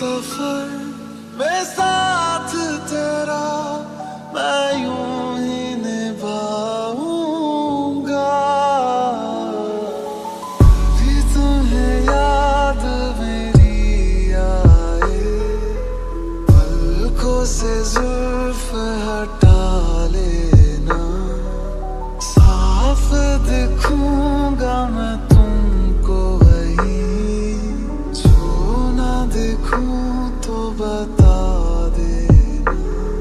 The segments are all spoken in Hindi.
सफर में साथ तेरा मैं यूं ही निभाऊंगा। भी तुम्हें याद मेरी आए, पलकों से जुल्फ हटा लेना, साफ दिखूंगा मैं तुमको वहीं, जो ना दिखूं तो बता देना।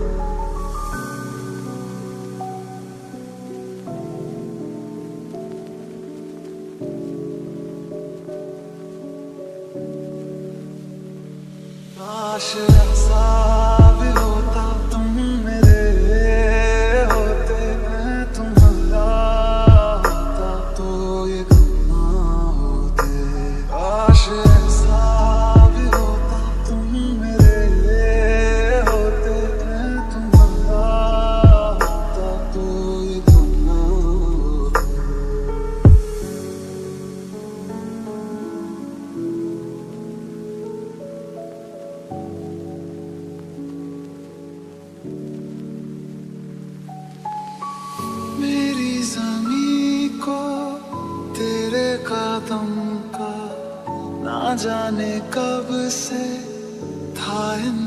काश ऐसा भी होता तुम मेरे होते, मैं तुम्हारा होता तो ये गम ना होते। काश ऐसा भी होता तुम मेरे होते, मैं तुम्हारा होता तो ये गम ना होते। मेरी ज़मीं को तेरे कदम का ना जाने कब से था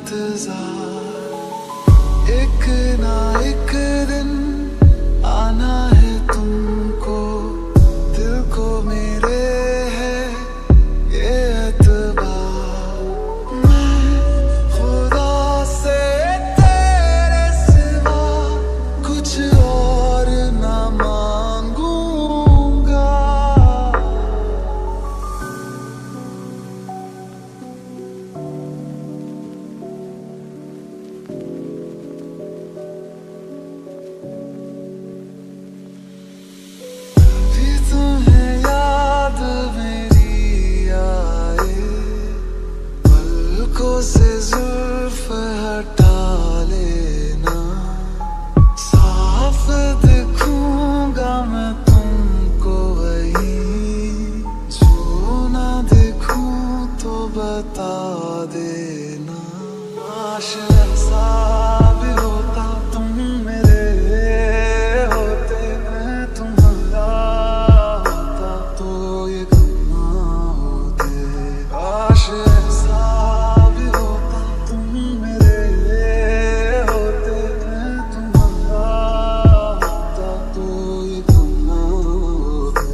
इंतजार। एक ना एक दिन आना है तुमको, दिल को मेरे है ये एतबार। मैं खुदा से तेरे सिवा कुछ और ना मांगूंगा। भी तुम्हें याद मेरी आए, पलकों से जुल्फ हटा लेना, साफ दिखूंगा मैं तुमको वहीं, जो ना दिखूं तो बता देना। काश ऐसा भी होता तुम मेरे होते, मैं तुम्हारा होता तो ये गम ना होते। काश ऐसा भी होता तुम मेरे होते, मैं तुम्हारा होता तो ये गम ना होते।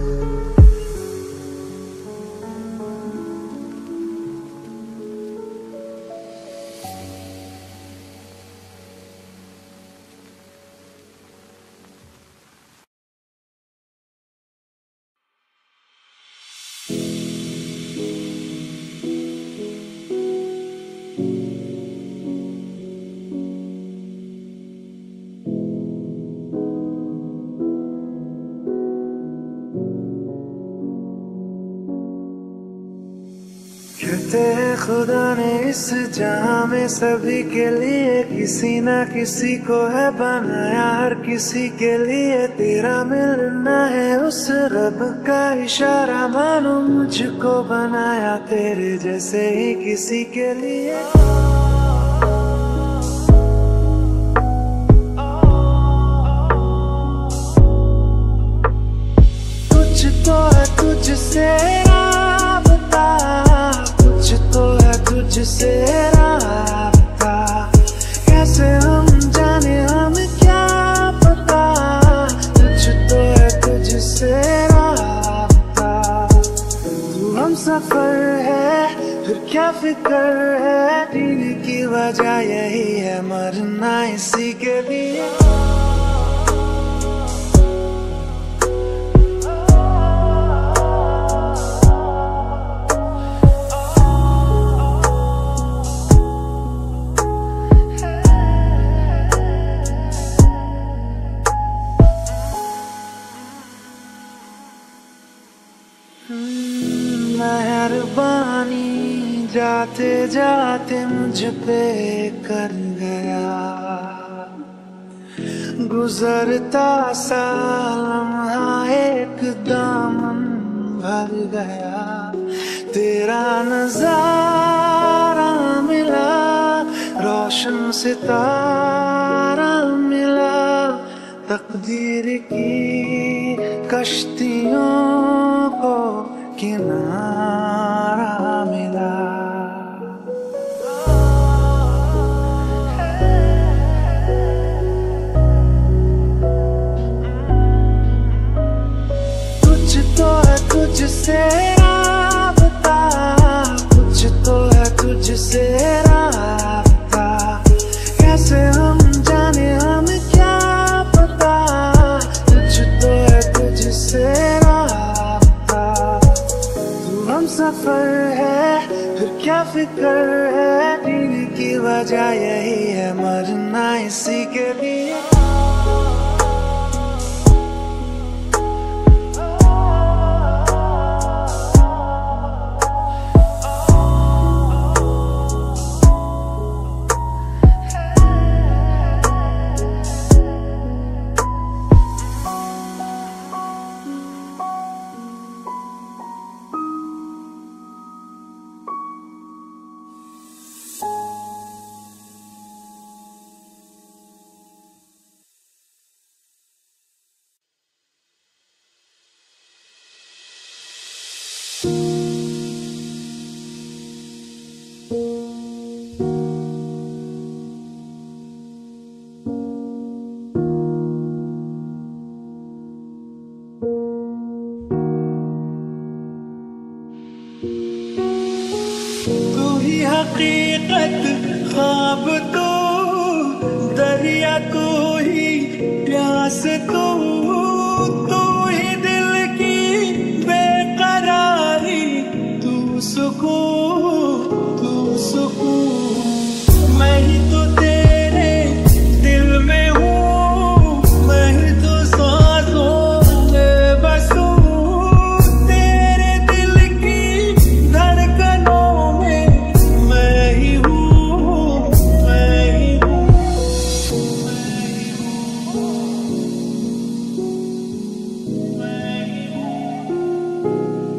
कहते हैं खुदा ने इस जहां में सभी के लिए किसी ना किसी को है बनाया, हर किसी के लिए तेरा मिलना है उस रब का इशारा। मानो मुझको बनाया तेरे जैसे ही किसी के लिए। कुछ तो है तुझसे राबता, कुछ तो है तुझसे राबता, कैसे हम जाने हम क्या पता। कुछ तो है तुझसे राबता, तू हम सफर है फिर क्या फिक्र है, जीने की वजह यही है मरना इसी के लिए। मेहरबानी जाते जाते मुझ पे कर गया, गुजरता सा लम्हा एक दामन भर गया। तेरा नजारा रोशन सितारा मिला, तकदीर की कश्तियों को किनारा मिला। कुछ तो है तुझसे राबता, कुछ तो है तुझसे राबता, कैसे हम जाने हम क्या पता। कुछ तो है तुझसे राबता, तू हम सफर है फिर क्या फिक्र है, जीने की वजह यही है मरना इसी के लिए। हकीकत ख्वाब तो दरिया, तू ही प्यास तू, तू ही दिल की बेकरारी, तू सुकून तू सुकून। मैं ही तो तेरे दिल में हूँ, मैं ही तो सांसों में बसूं, तेरे दिल की धड़कनों में मैं ही हूँ, मैं ही हूँ, मैं ही हूँ, मैं ही हूँ।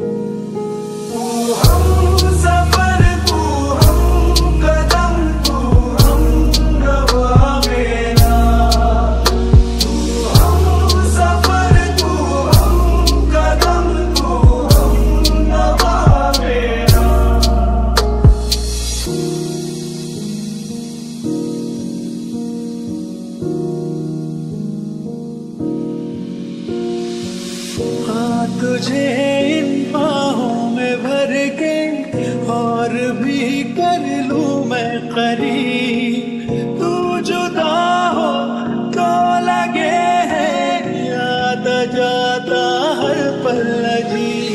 तू हम सफर, तू हम कदम, तू हम रवा मेरा। तू हम सफर, तू हम कदम, तू हम रवा मेरा। हाँ तुझे इन बाहों में भर के और भी कर लूं मैं करीब, तू जुदा हो तो लगे है याद जाता हर पल अजीब।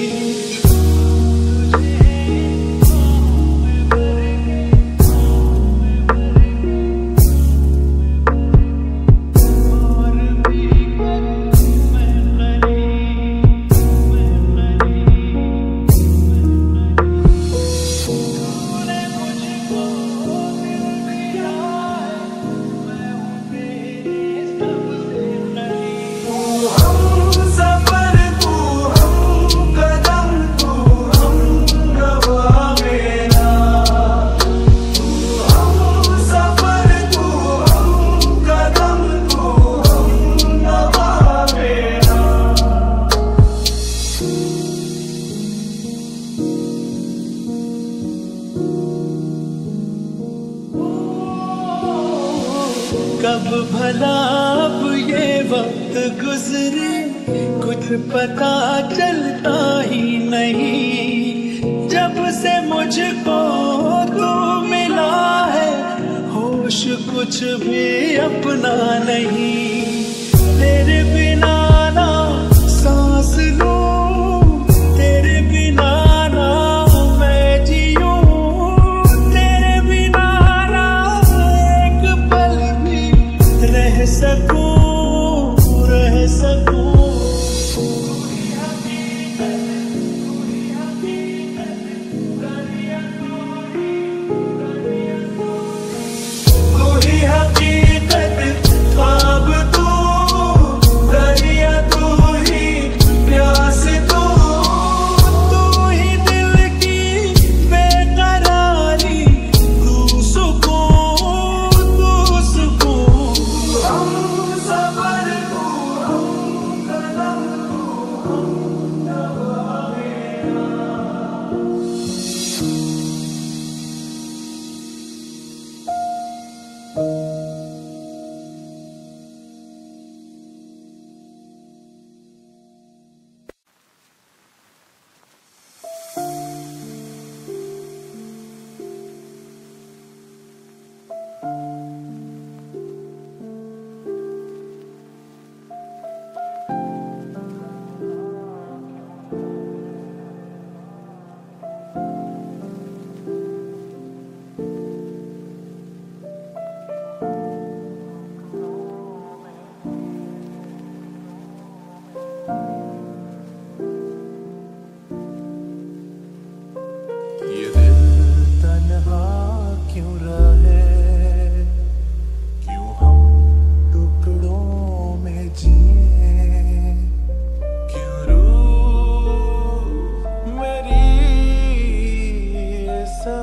कब भला अब ये वक्त गुजरे, कुछ पता चलता ही नहीं। जब से मुझको तू मिला है, होश कुछ भी अपना नहीं। तेरे बिना ना सांस लूं, तेरे बिना ना मैं जीऊं, तेरे बिना ना एक पल भी रह सकूं, रह सकूं। हकीकत ख्वाब तू, दरिया तन्हा क्यों रहे, क्यों हम टुकड़ों में जिए, क्यों रूह मेरी ऐसा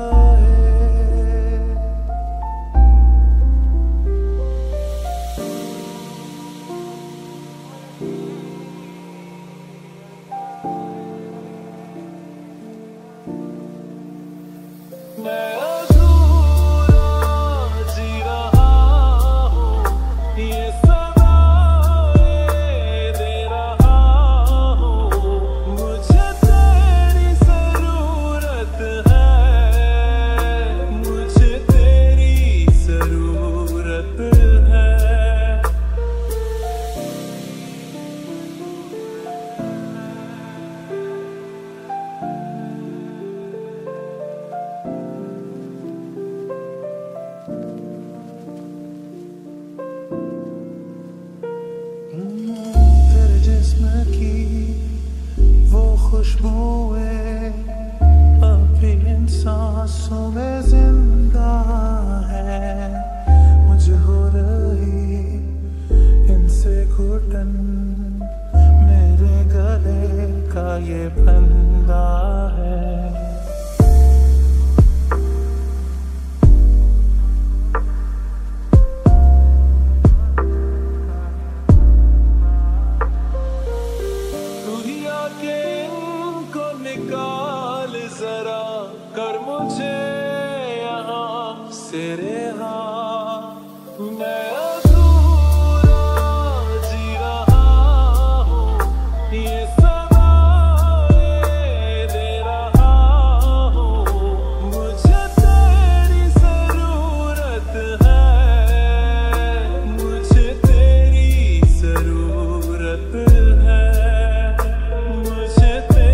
खुशबुएं अभी इन सांसों में जिंदा है, मुझे हो रही इनसे घुटन, मेरे गले का ये फंदा है। निकाल जरा कर मुझे यहाँ से रिहा, मैं अधूरा जी रहा हूँ, ये सवाए दे रहा हूँ, मुझे तेरी जरूरत है, मुझे तेरी जरूरत है, मुझे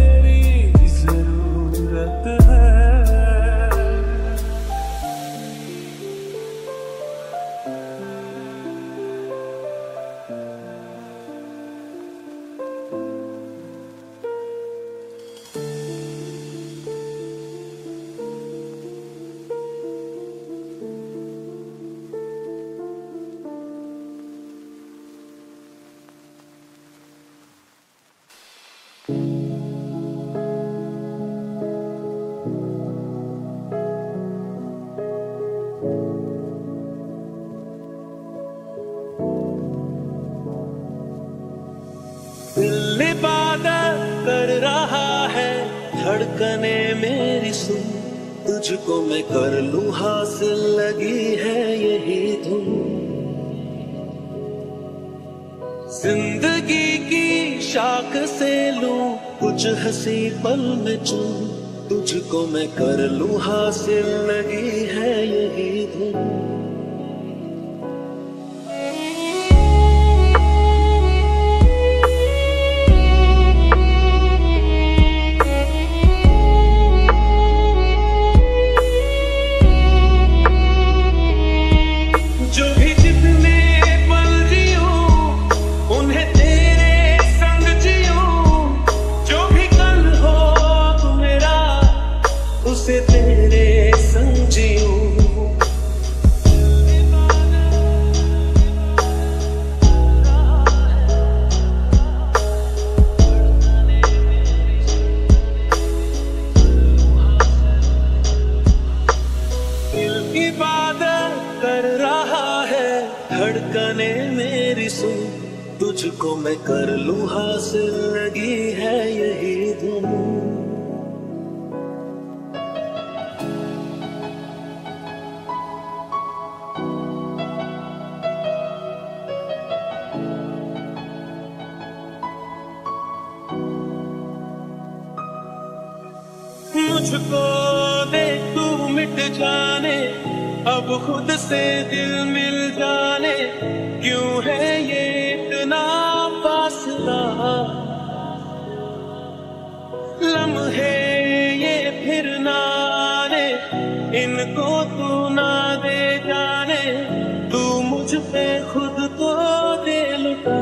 दिल इबादत कर रहा है, धड़कने मेरी सुन, तुझको मैं कर लूं हासिल, लगी है यही धुन। जिंदगी की शाख से लूं कुछ हंसी पल में चुन, तुझको मैं कर लूं हासिल, लगी है यही धुन। तेरे संग जीऊं, दिल इबादत कर रहा है, धड़कने मेरी सुन, तुझको मैं कर लूं हासिल, लगी है यही धुन। मुझको देख तू मिट जाने, अब खुद से दिल मिल जाने, क्यों है ये इतना फासला, लम्हे ये फिर ना आने, इनको तू ना दे जाने, तू मुझ पे खुद को दे लुटा।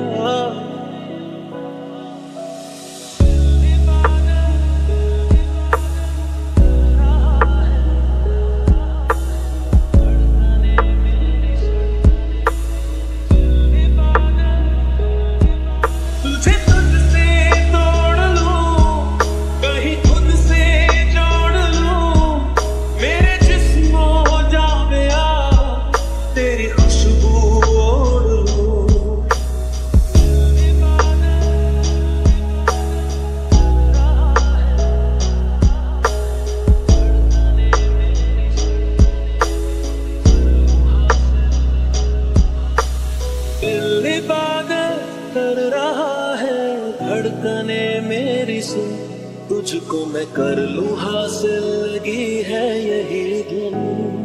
सुन, तुझको मैं कर लूं हासिल, लगी है यही धुन।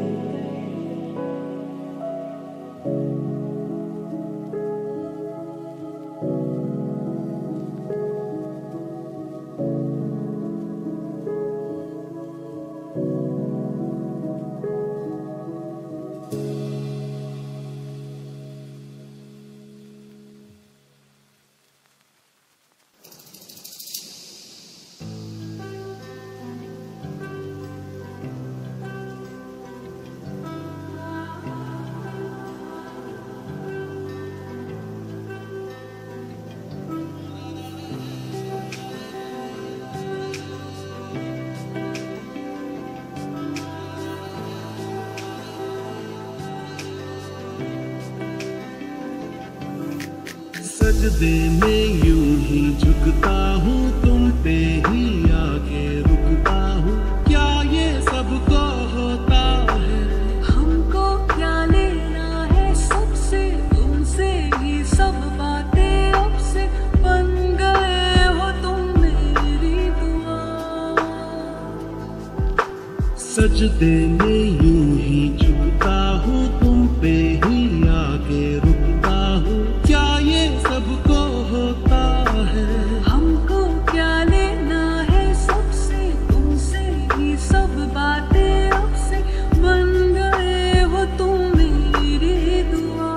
सजदे में यूं ही झुकता हूँ, तुम पे ही आके रुकता हूँ। क्या ये सबको होता है? हमको क्या लेना है सबसे, तुमसे ही सब बातें अब से बन गए हो तुम मेरी दुआ। सजदे में यूं ही झुकता हूँ, तुम पे ही आके रुकता हूँ। क्या ये सबको होता है? हमको क्या लेना है सबसे, तुमसे ही सब बातें अब से बन गए हो तुम मेरी दुआ।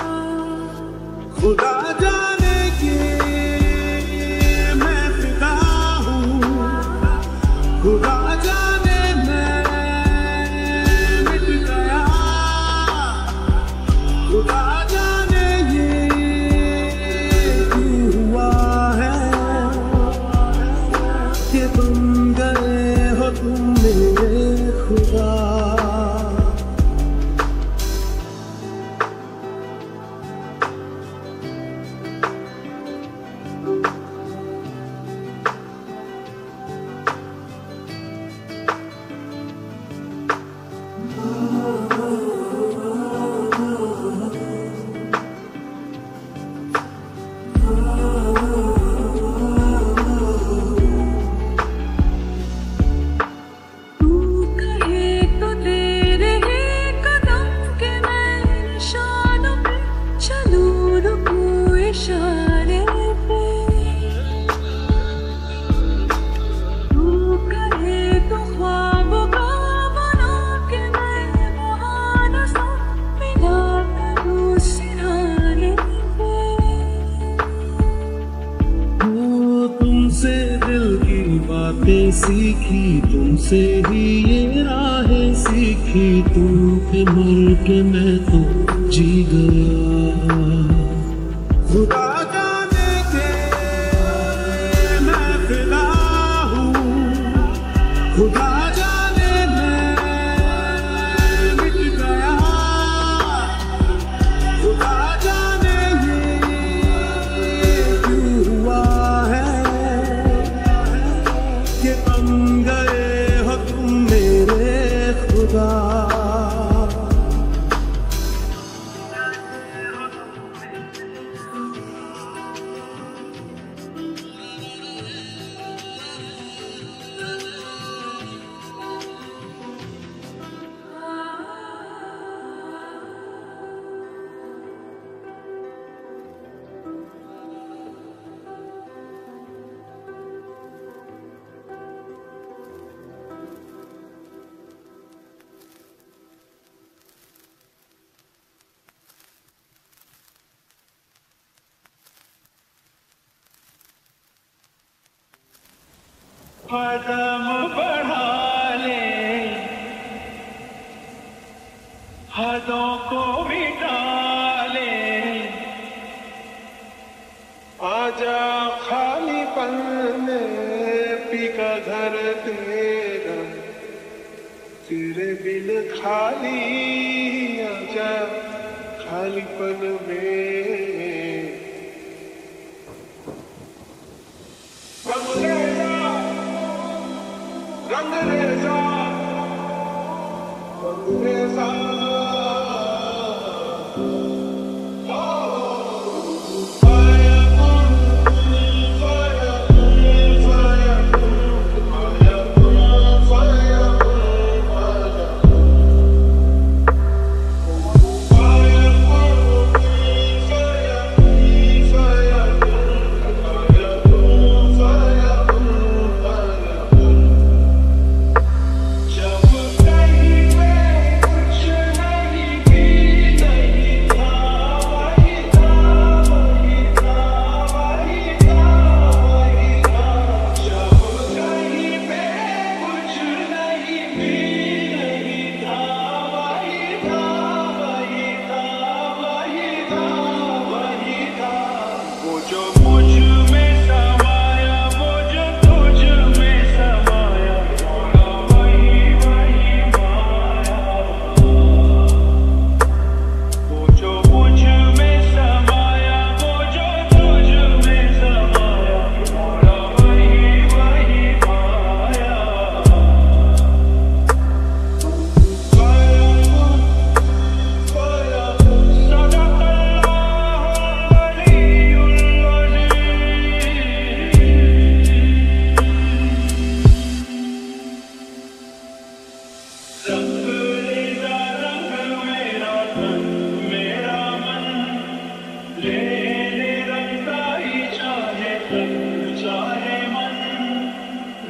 खुदा जाने के मैं फिदा हूँ, खुदा जाने मैं मिट गया, खुदा जाने ये क्यों हुआ है कि तुम गए हो तुम मेरे खुदा। तू कहे तो तेरे ही कदम के मैं निशानों पे चलूं, रुकूं इशारे पे। तू कहे तो ख्वाबों का बना के मैं बहाना सा मिला करूं सिराने पे। तुमसे दिल की बातें सीखी, तुमसे ही ये राहें सीखी। तुम पे मर के मैं तो जी गया। खुदा जाने के मैं फिदा हूँ, खुदा जाने मैं मिट गया, खुदा जाने ये क्यों हुआ है कि बन गए हो तुम मेरे खुदा। कदम बढ़ा ले, हदों को मिटा ले, आजा खालीपन में पीका घर तेरा, तेरे बिन खाली आजा खालीपन में। Rangreza, Rangreza, fire, fire, fire, fire.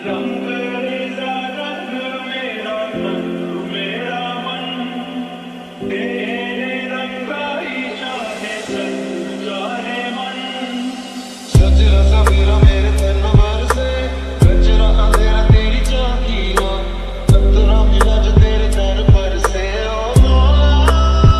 रंग रेजा रंग मेरा तन मेरा मन तेरे रंगाई चाहे तन चाहे मन सजरा सवेरा मेरे तन भर से गजरा अंधेरा तेरी झांकियां पत्थरा मिला जो तेरे दर पर से ओ मौला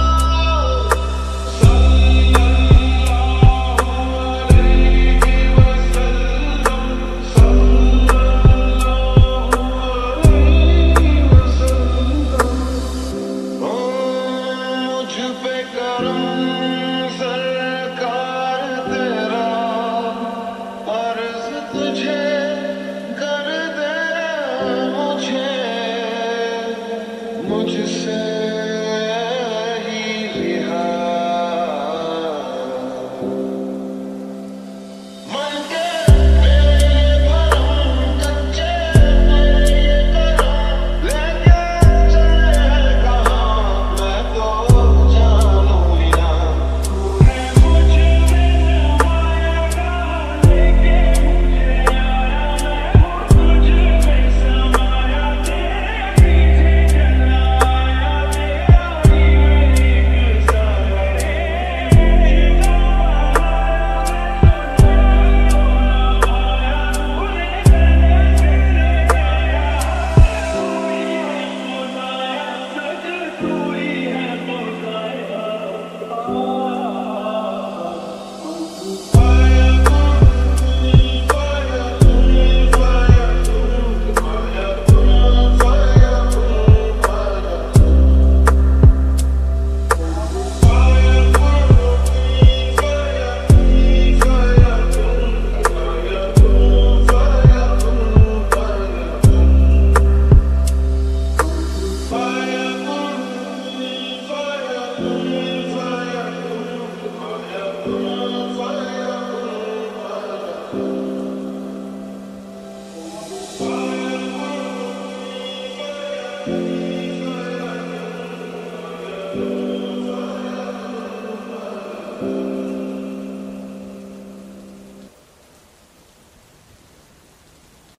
मुझसे ही लिहा मन के मेरे भरम कच्चे मेरे करम लेके चले कहाँ मैं तो जानू ही ना तूने मुझ में समाया लेके मुझे आया मैं तुझ में समाया तेरे पीछे चला